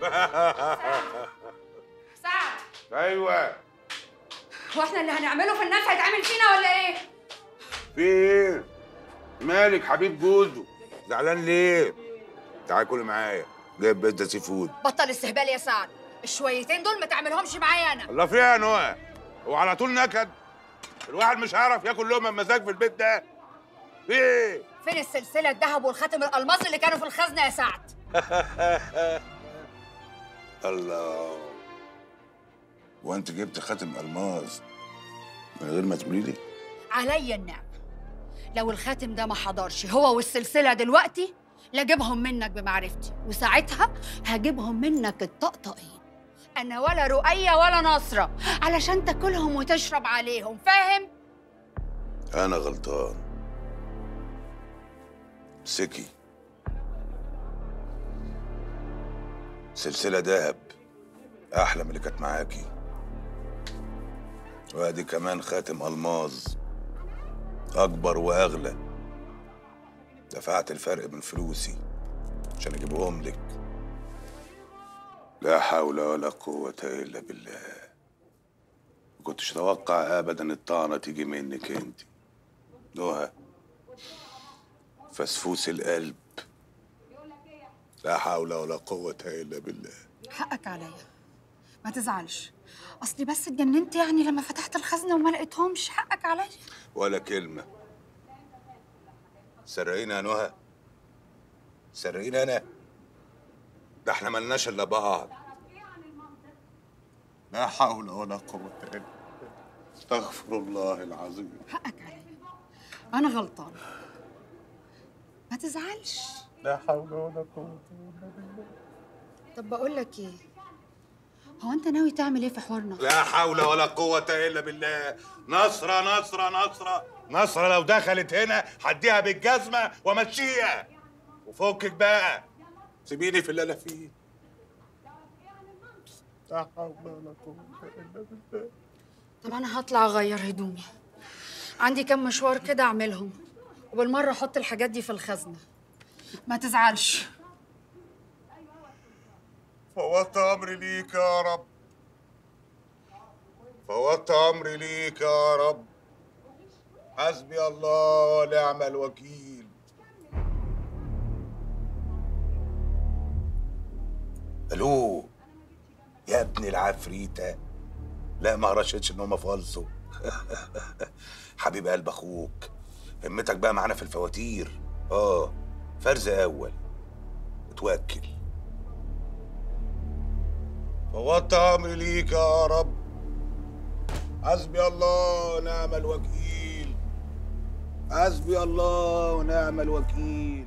سعد. ايوه. واحنا اللي هنعمله في الناس هيتعمل فينا ولا ايه؟ في ايه؟ مالك حبيب جوزه؟ زعلان ليه؟ تعالى كل معايا، جايب بيتزا سي فود. بطل استهبال يا سعد، الشويتين دول ما تعملهمش معايا انا. الله فيها يا نهى، هو على طول نكد؟ الواحد مش هيعرف ياكل لقمه بمزاج في البيت ده. في ايه؟ فين السلسله الذهب والخاتم الالماس اللي كانوا في الخزنه يا سعد؟ الله، وانت جبت خاتم الماس من غير ما تقولي لي؟ عليا النعمه، لو الخاتم ده ما حضرش هو والسلسله دلوقتي لاجيبهم منك بمعرفتي، وساعتها هجيبهم منك الطقطقين، انا ولا رؤيه ولا نصره، علشان تاكلهم وتشرب عليهم، فاهم؟ انا غلطان. سكي سلسله دهب احلى من اللي كانت معاكي، وادي كمان خاتم الماظ اكبر واغلى. دفعت الفرق من فلوسي عشان اجيبهم لك. لا حول ولا قوة الا بالله. ما كنتش اتوقع ابدا الطعنة تيجي منك انت نهى، فسفوس القلب. لا حول ولا قوة الا بالله. حقك عليا، ما تزعلش، اصلي بس اتجننت يعني لما فتحت الخزنه وما لقيتهمش، حقك عليا. ولا كلمة. سرقيني يا نهى، سرقيني انا؟ ده احنا ملناش الا بعض. لا حول ولا قوة الا بالله. استغفر الله العظيم. حقك عليا، انا غلطان، ما تزعلش. لا حول ولا قوة الا بالله. طب بقول لك ايه، هو انت ناوي تعمل ايه في حوارنا؟ لا حول ولا قوة الا بالله. نصرة نصرة نصرة نصرة، لو دخلت هنا هديها بالجزمة وامشيها. وفكك بقى، سيبيني في اللي انا فيه. لا حول ولا قوة الا بالله. طب انا هطلع اغير هدومي، عندي كام مشوار كده اعملهم، وبالمره احط الحاجات دي في الخزنه، ما تزعلش. فوضت امري ليك يا رب، فوضت امري ليك يا رب. حسبي الله ونعم الوكيل. الو يا ابن العفريته، لا ما رشتش ان هم فالصوا. حبيب قلب اخوك، همتك بقى معانا في الفواتير. فرز اول، اتوكل. فوضت امري ليك يا رب، حسبي الله ونعم الوكيل. حسبي الله ونعم الوكيل.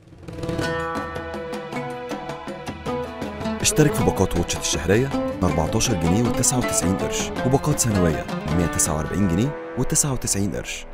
اشترك في باقات واتشت الشهرية ب 14 جنيه و99 قرش، وباقات سنوية ب 149 جنيه و99 قرش.